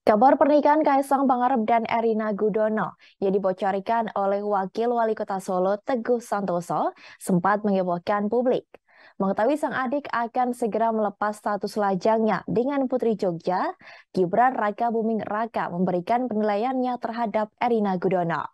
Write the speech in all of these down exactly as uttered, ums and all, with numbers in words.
Kabar pernikahan Kaisang Pangarep dan Erina Gudono yang dibocorkan oleh Wakil Wali Kota Solo Teguh Santoso sempat menghebohkan publik. Mengetahui sang adik akan segera melepas status lajangnya dengan Putri Jogja, Gibran Raka Buming Raka memberikan penilaiannya terhadap Erina Gudono.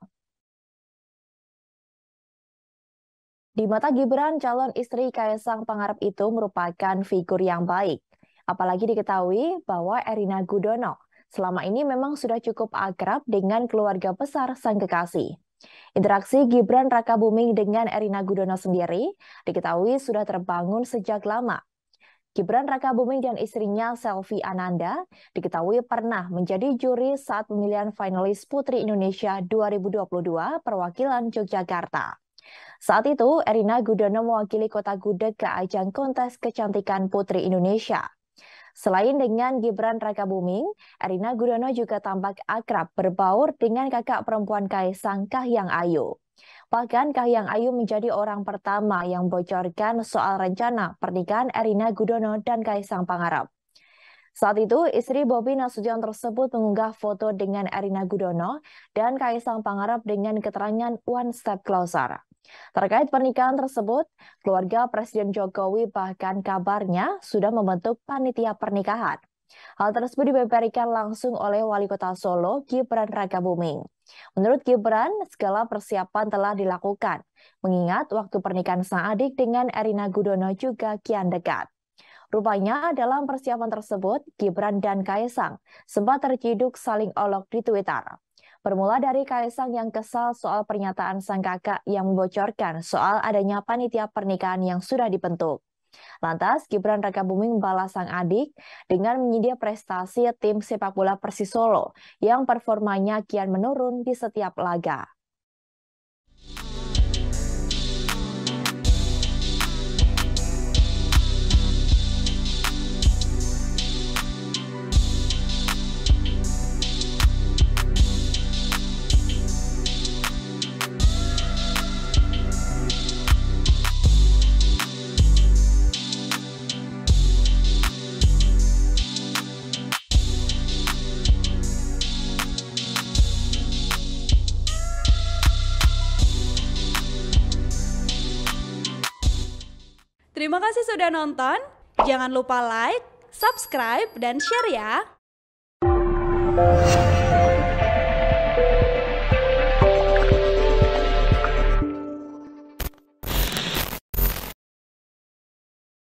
Di mata Gibran, calon istri Kaisang Pangarep itu merupakan figur yang baik. Apalagi diketahui bahwa Erina Gudono selama ini memang sudah cukup akrab dengan keluarga besar sang kekasih. Interaksi Gibran Rakabuming dengan Erina Gudono sendiri diketahui sudah terbangun sejak lama. Gibran Rakabuming dan istrinya Selvi Ananda diketahui pernah menjadi juri saat pemilihan finalis Putri Indonesia dua ribu dua puluh dua perwakilan Yogyakarta. Saat itu, Erina Gudono mewakili kota Gudeg ke ajang kontes kecantikan Putri Indonesia. Selain dengan Gibran Rakabuming, Erina Gudono juga tampak akrab berbaur dengan kakak perempuan Kaisang, Kahiyang Ayu. Bahkan Kahiyang Ayu menjadi orang pertama yang bocorkan soal rencana pernikahan Erina Gudono dan Kaisang Pangarep. Saat itu, istri Bobi Nasution tersebut mengunggah foto dengan Erina Gudono dan Kaisang Pangarep dengan keterangan one step closer. Terkait pernikahan tersebut, keluarga Presiden Jokowi bahkan kabarnya sudah membentuk panitia pernikahan. Hal tersebut dibeberkan langsung oleh Wali Kota Solo, Gibran Rakabuming. Menurut Gibran, segala persiapan telah dilakukan, mengingat waktu pernikahan sang adik dengan Erina Gudono juga kian dekat. Rupanya dalam persiapan tersebut, Gibran dan Kaisang sempat terciduk saling olok di Twitter. Bermula dari Kaisang yang kesal soal pernyataan sang kakak yang membocorkan soal adanya panitia pernikahan yang sudah dibentuk. Lantas, Gibran Rakabuming membalas sang adik dengan menyedia prestasi tim sepak bola Persis Solo yang performanya kian menurun di setiap laga. Terima kasih sudah nonton. Jangan lupa like, subscribe, dan share ya.